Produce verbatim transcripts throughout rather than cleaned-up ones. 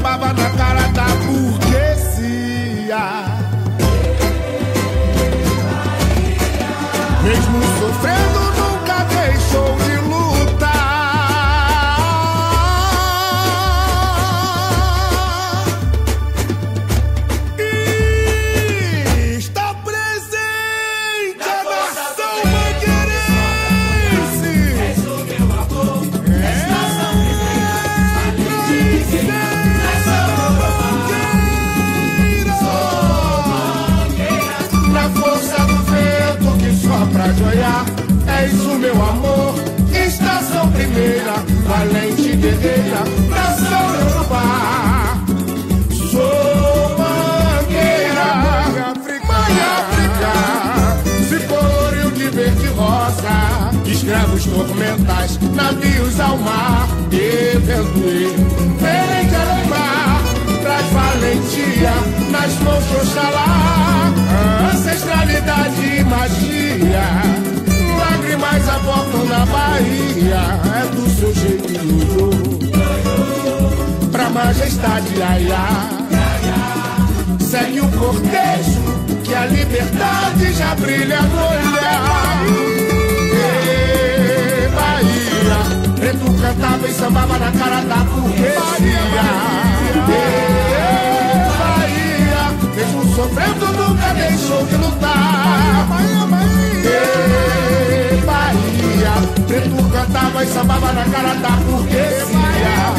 sambava na cara da burguesia. Mesmo sofrendo, nunca deixou de lutar. E está presente a nação mangueirense. És o meu amor, estação primeira. Na força do vento que sopra joiar, és o meu amor, estação primeira, valente guerreira, nação Yorubá. Sou mangueira, mãe África, se coloriu de verde e rosa, escravos tormentais, navios ao mar, e vento vem de Arambá, traz valentia nas mãos de Oxalá, ancestralidade e magia, lágrimas abortam na Bahia, é do seu jeito pra majestade aiá. Segue o cortejo que a liberdade já brilha no olhar. Ê, Bahia, preto cantava e sambava na cara da burguesia. Ê, Bahia, mesmo sofrendo nunca deixou de lutar. Ê, Bahia, preto cantava e sambava na cara da burguesia.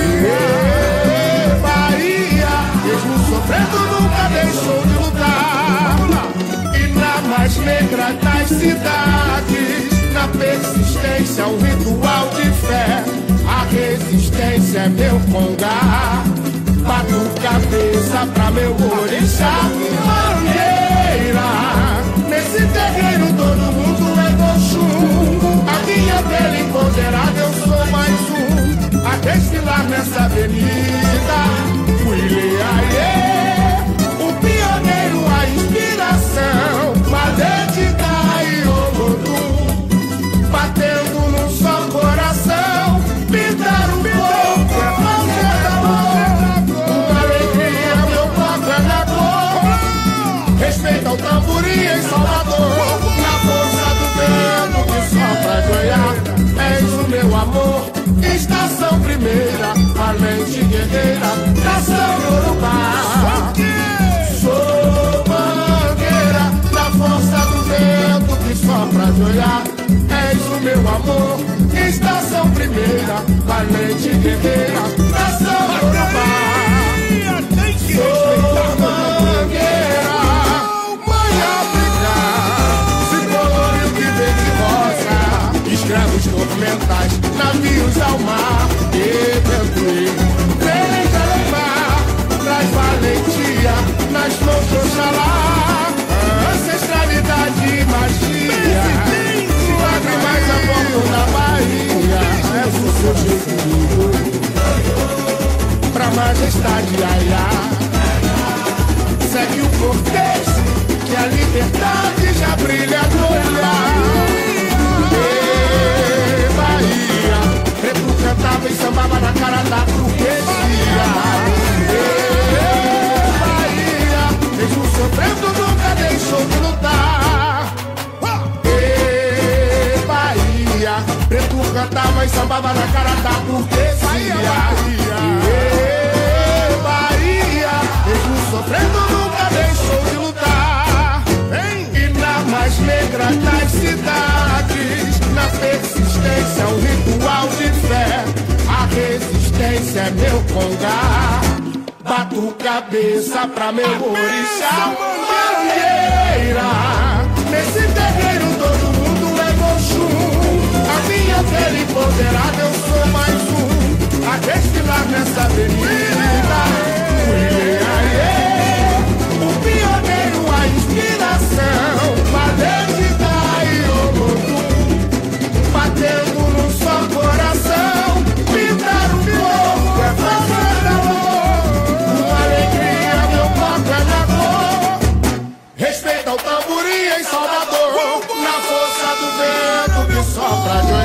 Ê, Bahia, mesmo sofrendo nunca deixou de lutar. E na mais negra das cidades, na persistência um ritual de fé, a resistência é meu congá. Bato cabeça pra meu orixá, mangueira. Nesse terreiro todo mundo é Oxum. A minha pele empoderada, eu sou mais um a desfilar nessa avenida. Uileaie, o pioneiro, a inspiração, Maledita e Olodum, batendo num só coração. Pintar o corpo é fazer amor, uma alegria, meu corpo é na cor. Respeita o tamborim em Salvador, na força do vento que sopra joiar. És o meu amor, estação primeira, valente guerreira, nação Yorubá. Sou mangueira, na força do vento que sopra joiar. És o meu amor, estação primeira, valente guerreira, nação Yorubá. Sou mangueira, mãe África, se coloriu de verde e rosa, escravos tormentais, navios ao mar, e vento vem de Arambá, traz valentia nas mãos de Oxalá, ancestralidade e magia, lágrimas abortam na Bahia, és o seu jeito pra majestade aiá. Segue o cortejo que a liberdade já brilha no olhar. Ê, Bahia, preto cantava e sambava na cara da burguesia. Ê, Bahia, mesmo sofrendo nunca deixou de lutar. Ê, Bahia, preto cantava e sambava na cara da burguesia. Ê, Bahia, mesmo sofrendo nunca deixou de lutar. E na mais negra das cidades, na persistência um ritual de fé, a resistência é meu congá. Bato cabeça pra meu orixá, mangueira. Nesse terreiro todo mundo é Oxum. A minha pele empoderada, eu sou mais um a desfilar nessa avenida. Uileaie, o pioneiro, a inspiração, Maledita e Olodum, batendo num só coração. Pintar o corpo é fazer amor, uma alegria, meu corpo é na cor. Respeita o tamborim em Salvador, na força do vento que sopra de